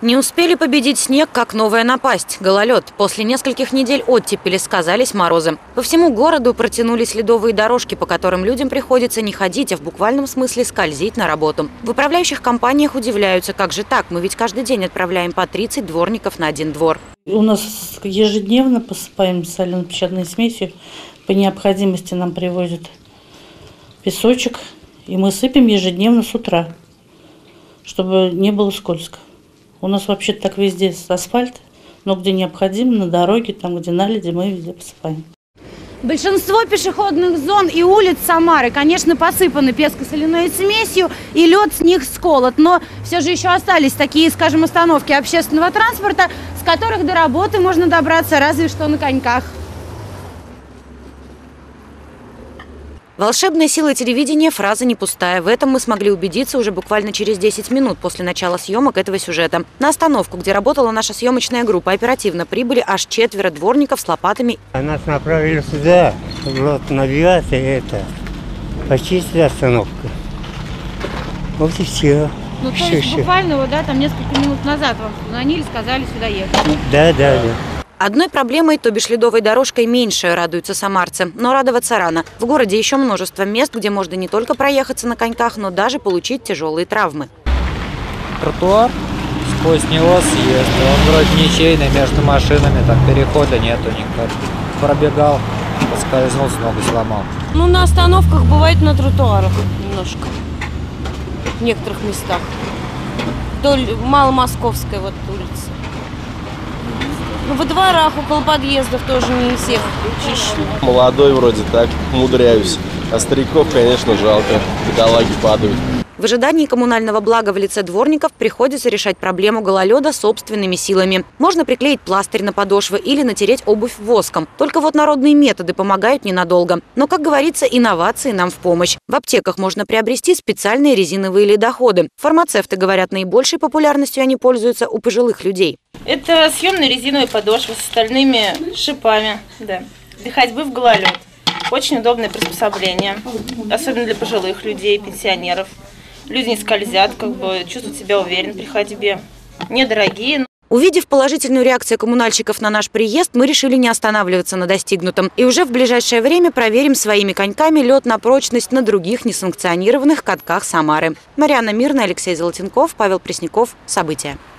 Не успели победить снег, как новая напасть – гололед. После нескольких недель оттепели сказались морозы. По всему городу протянулись ледовые дорожки, по которым людям приходится не ходить, а в буквальном смысле скользить на работу. В управляющих компаниях удивляются, как же так? Мы ведь каждый день отправляем по 30 дворников на один двор. У нас ежедневно посыпаем соляно-песчаной смесью. По необходимости нам привозят песочек, и мы сыпем ежедневно с утра, чтобы не было скользко. У нас вообще-то так везде асфальт, но где необходимо, на дороге, там, где наледи, мы везде посыпаем. Большинство пешеходных зон и улиц Самары, конечно, посыпаны песко-соляной смесью, и лед с них сколот. Но все же еще остались такие, скажем, остановки общественного транспорта, с которых до работы можно добраться разве что на коньках. Волшебная сила телевидения – фраза не пустая. В этом мы смогли убедиться уже буквально через 10 минут после начала съемок этого сюжета. На остановку, где работала наша съемочная группа, оперативно прибыли аж 4 дворников с лопатами. Нас направили сюда, вот набивать почистить остановку. Вот и все. Ну, то есть буквально вот, да, там несколько минут назад вам звонили, сказали сюда ехать. Да. Одной проблемой, то бишь ледовой дорожкой, меньше радуются самарцы. Но радоваться рано. В городе еще множество мест, где можно не только проехаться на коньках, но даже получить тяжелые травмы. Тротуар, сквозь него съезд. Он вроде ничейный, между машинами, там перехода нету никак. Пробегал, поскользнулся, ногу сломал. Ну, на остановках бывает на тротуарах немножко. В некоторых местах. Вдоль Маломосковской вот улицы. Ну, во дворах, около подъездов тоже не всех чищено. Молодой вроде так, умудряюсь. А стариков, конечно, жалко. Бедолаги падают. В ожидании коммунального блага в лице дворников приходится решать проблему гололеда собственными силами. Можно приклеить пластырь на подошвы или натереть обувь воском. Только вот народные методы помогают ненадолго. Но, как говорится, инновации нам в помощь. В аптеках можно приобрести специальные резиновые ледоходы. Фармацевты говорят, наибольшей популярностью они пользуются у пожилых людей. Это съемные резиновые подошвы с стальными шипами, да, для ходьбы в гололед. Очень удобное приспособление, особенно для пожилых людей, пенсионеров. Люди не скользят, чувствуют себя уверенно при ходьбе. Недорогие. Увидев положительную реакцию коммунальщиков на наш приезд, мы решили не останавливаться на достигнутом. И уже в ближайшее время проверим своими коньками лед на прочность на других несанкционированных катках Самары. Марьяна Мирная, Алексей Золотенков, Павел Пресняков. События.